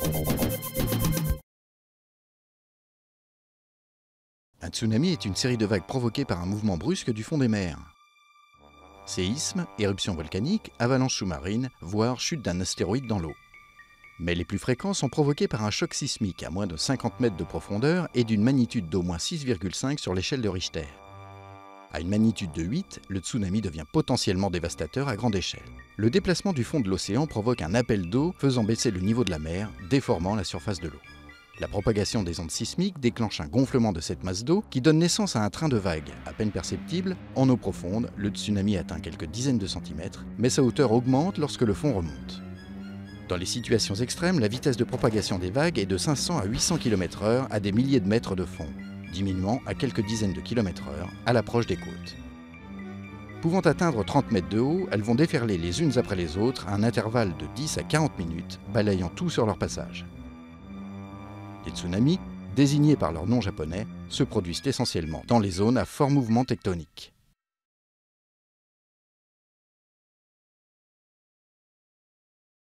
Un tsunami est une série de vagues provoquées par un mouvement brusque du fond des mers. Séisme, éruption volcanique, avalanche sous-marine, voire chute d'un astéroïde dans l'eau. Mais les plus fréquents sont provoqués par un choc sismique à moins de 50 mètres de profondeur et d'une magnitude d'au moins 6,5 sur l'échelle de Richter. À une magnitude de 8, le tsunami devient potentiellement dévastateur à grande échelle. Le déplacement du fond de l'océan provoque un appel d'eau faisant baisser le niveau de la mer, déformant la surface de l'eau. La propagation des ondes sismiques déclenche un gonflement de cette masse d'eau qui donne naissance à un train de vagues. À peine perceptible, en eau profonde, le tsunami atteint quelques dizaines de centimètres, mais sa hauteur augmente lorsque le fond remonte. Dans les situations extrêmes, la vitesse de propagation des vagues est de 500 à 800 km/h à des milliers de mètres de fond, diminuant à quelques dizaines de km/h à l'approche des côtes. Pouvant atteindre 30 mètres de haut, elles vont déferler les unes après les autres à un intervalle de 10 à 40 minutes, balayant tout sur leur passage. Les tsunamis, désignés par leur nom japonais, se produisent essentiellement dans les zones à fort mouvement tectonique.